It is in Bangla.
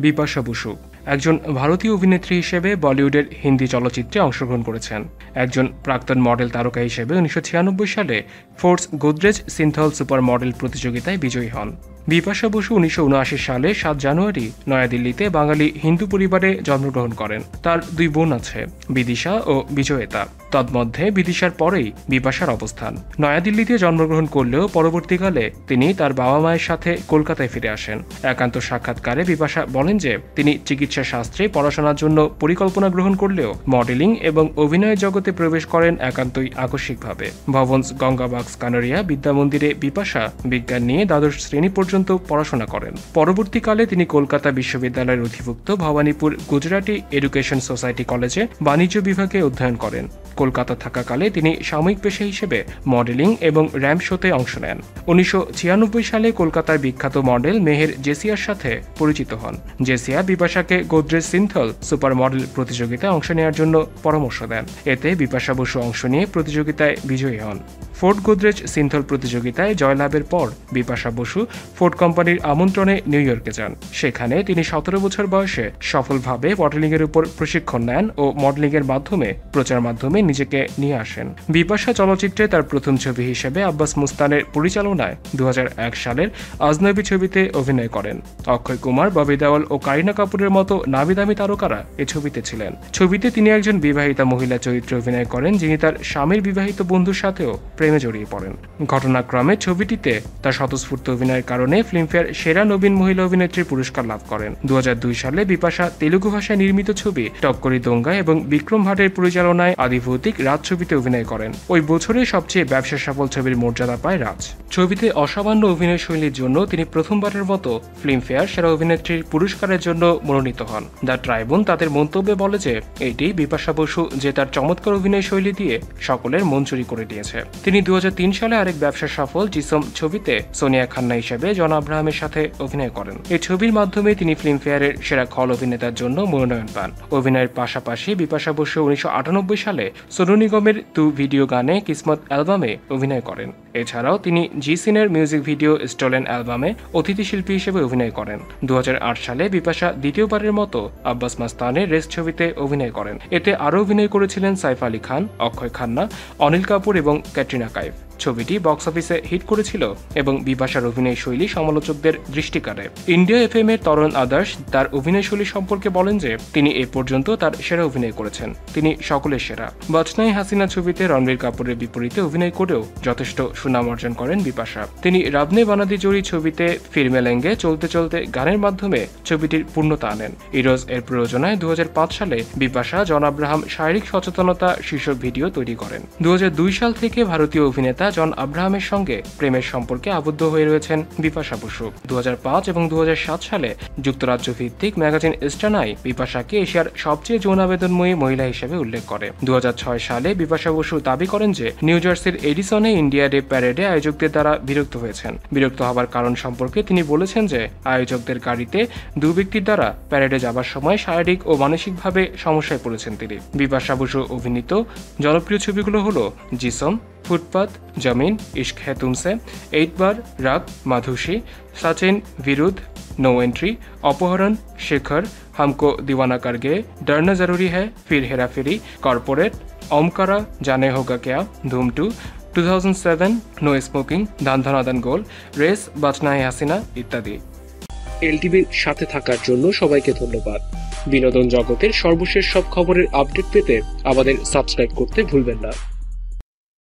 বিপাশা বসু একজন ভারতীয় অভিনেত্রী হিসেবে বলিউডের হিন্দি চলচ্চিত্রে অংশগ্রহণ করেছেন। একজন প্রাক্তন মডেল তারকা হিসেবে 1996 সালে Forbes Godrej Cinthol super model প্রতিযোগিতায় বিজয়ী হন। বিপাশা বসু 1979 সালে 7 জানুয়ারি নয়াদিল্লিতে বাঙালি হিন্দু পরিবারে জন্মগ্রহণ করেন। তার 2 বোন আছে, বিদিশা ও বিজয়েতা। তন্মধ্যে বিদিশার পরেই বিপাশার অবস্থান। নয়াদিল্লিতে জন্মগ্রহণ করলেও পরবর্তীকালে তিনি তার বাবা মায়ের সাথে কলকাতায় ফিরে আসেন। একান্ত সাক্ষাৎকারে বিপাশা বলেন যে তিনি চিকিৎসা শাস্ত্রে পড়াশোনার জন্য পরিকল্পনা গ্রহণ করলেও মডেলিং এবং অভিনয় জগতে প্রবেশ করেন একান্তই আকস্মিকভাবে। ভবন্স গঙ্গাবাক্স কানারিয়া বিদ্যামন্দিরে বিপাশা বিজ্ঞান নিয়ে দ্বাদশ শ্রেণী পর্যন্ত পড়াশোনা করেন। পরবর্তীকালে তিনি কলকাতা বিশ্ববিদ্যালয়ের অধিভুক্ত ভবানীপুর গুজরাটি এডুকেশন সোসাইটি কলেজে বাণিজ্য বিভাগে অধ্যয়ন করেন। কলকাতা থাকাকালে তিনি সাময়িক পেশা হিসেবে মডেলিং এবং র্যাম্প শোতে অংশ নেন। 1996 সালে কলকাতার বিখ্যাত মডেল মেহের জেসিয়ার সাথে পরিচিত হন। জেসিয়া বিপাশাকে গোদরেজ সিনথল সুপার মডেল প্রতিযোগিতায় অংশ নেওয়ার জন্য পরামর্শ দেন। এতে বিপাশা বসু অংশ নিয়ে প্রতিযোগিতায় বিজয়ী হন। ফোর্ড গোদরেজ সিনথল প্রতিযোগিতায় জয়লাভের পর বিপাশা বসু ফোর্ড কোম্পানির আমন্ত্রণে নিউ ইয়র্কে যান। সেখানে তিনি 17 বছর বয়সে সফলভাবে মডেলিংয়ের উপর প্রশিক্ষণ নেন ও মডেলিংয়ের মাধ্যমে প্রচার মাধ্যমে নিজেকে নিয়ে আসেন। বিপাশা চলচ্চিত্রে তার প্রথম ছবি হিসেবে আব্বাস মুস্তানের পরিচালনায় 2001 সালের আজনবী ছবিতে অভিনয় করেন। অক্ষয় কুমার, ববি দেওয়াল ও কারিনা কাপুরের মতো নামিদামি তারকারা এই ছবিতে ছিলেন। ছবিতে তিনি একজন বিবাহিতা মহিলা চরিত্রে অভিনয় করেন, যিনি তার স্বামীর বিবাহিত বন্ধুর সাথেও প্রেমে জড়িয়ে পড়েন। ঘটনাক্রমে ছবিটিতে তার স্বতঃস্ফূর্ত অভিনয়ের কারণে ফিল্মফেয়ার সেরা নবীন মহিলা অভিনেত্রীর পুরস্কার লাভ করেন। 2002 সালে বিপাশা তেলুগু ভাষায় নির্মিত ছবি টক্করি দঙ্গা এবং বিক্রম ভাটের পরিচালনায় আদিভৌতিক রাজ ছবিতে অভিনয় করেন। ওই বছরে সবচেয়ে ব্যবসা সফল ছবির মর্যাদা পায় রাজ। ছবিতে অসামান্য অভিনয় শৈলীর জন্য তিনি প্রথমবারের মতো ফিল্মফেয়ার সেরা অভিনেত্রীর পুরস্কারের জন্য মনোনীত হন। দ্য ট্রাইবুন তাদের মন্তব্যে বলে যে এটি বিপাশা বসু যে তার চমৎকার অভিনয় শৈলী দিয়ে সকলের মন চুরি করে দিয়েছে। তিনি 2003 সালে আরেক ব্যবসা সফল জিসম ছবিতে সোনিয়া খান্না হিসেবে জন আব্রাহামের সাথে অভিনয় করেন। এই ছবির মাধ্যমে তিনি ফিল্মফেয়ারের সেরা খল অভিনেতার জন্য মনোনয়ন পান। অভিনয়ের পাশাপাশি বিপাশা বসু 1998 সালে সোনু নিগমের তু ভিডিও গানে কিসমত অ্যালবামে অভিনয় করেন। এছাড়াও তিনি জি সিনের মিউজিক ভিডিও স্টোলেন অ্যালবামে অতিথি শিল্পী হিসেবে অভিনয় করেন। 2008 সালে বিপাশা দ্বিতীয়বারের মতো আব্বাস মাস্তানের রেস ছবিতে অভিনয় করেন। এতে আরও অভিনয় করেছিলেন সাইফ আলী খান, অক্ষয় খান্না, অনিল কাপুর এবং ক্যাটরিনা কাইফ। ছবিটি বক্স অফিসে হিট করেছিল এবং বিপাশার অভিনয় শৈলী সমালোচকদের দৃষ্টি কাড়ে। ইন্ডিয়া এফএম এর তরুণ আদর্শ তার অভিনয় শৈলী সম্পর্কে বলেন যে তিনি এ পর্যন্ত তার সেরা অভিনয় করেছেন, তিনি সকলের সেরা। বচনাই হাসিনা ছবিতে রণবীর কাপুরের বিপরীতে অভিনয় করেও যথেষ্ট সুনাম অর্জন করেন বিপাশা। তিনি রাবনে বানাদি জড়ি ছবিতে ফিরমেলেঙ্গে চলতে চলতে গানের মাধ্যমে ছবিটির পূর্ণতা আনেন। ইরোজ এর প্রযোজনায় 2005 সালে বিপাশা জন আব্রাহাম শারীরিক সচেতনতা শীর্ষক ভিডিও তৈরি করেন। 2002 সাল থেকে ভারতীয় অভিনেতা জন আব্রাহামের সঙ্গে প্রেমের সম্পর্কে আবদ্ধ হয়ে রয়েছেন বিপাশা বসু। 2005 এবং 2007 সালে যুক্তরাজ্য ভিত্তিক ম্যাগাজিন স্টানাই বিপাশাকে এশিয়ার সবচেয়ে যৌনাবেদনময়ী মহিলা হিসেবে উল্লেখ করে। 2006 সালে বিপাশা বসু দাবি করেন যে নিউ জার্সির এডিসনে ইন্ডিয়া ডে প্যারেডে আয়োজকদের দ্বারা বিরক্ত হয়েছেন। বিরক্ত হবার কারণ সম্পর্কে তিনি বলেছেন যে আয়োজকদের গাড়িতে 2 ব্যক্তির দ্বারা প্যারেডে যাবার সময় শারীরিক ও মানসিকভাবে সমস্যায় পড়েছেন তিনি। বিপাশা বসু অভিনীত জনপ্রিয় ছবিগুলো হলো জিসম, ফুটপাথ, জমিন, ইश्क है तुमसे, 8 बार, राग, माधुशी, सचिन, विरुद्ध, नो एंट्री, अपहरण, शिखर, हमको दीवाना कर गए, डरना जरूरी है, फिर हेरा फेरी, कॉर्पोरेट, ओमकारा, जाने होगा क्या, धूम 2, 2007, नो स्मोकिंग, दान धनादन गोल, रेस, बचना है হাসিনা ইত্যাদি। এলটিভির সাথে থাকার জন্য সবাইকে ধন্যবাদ। বিনোদন জগতের সর্বশেষ সব খবরের আপডেট পেতে আমাদের সাবস্ক্রাইব করতে ভুলবেন না।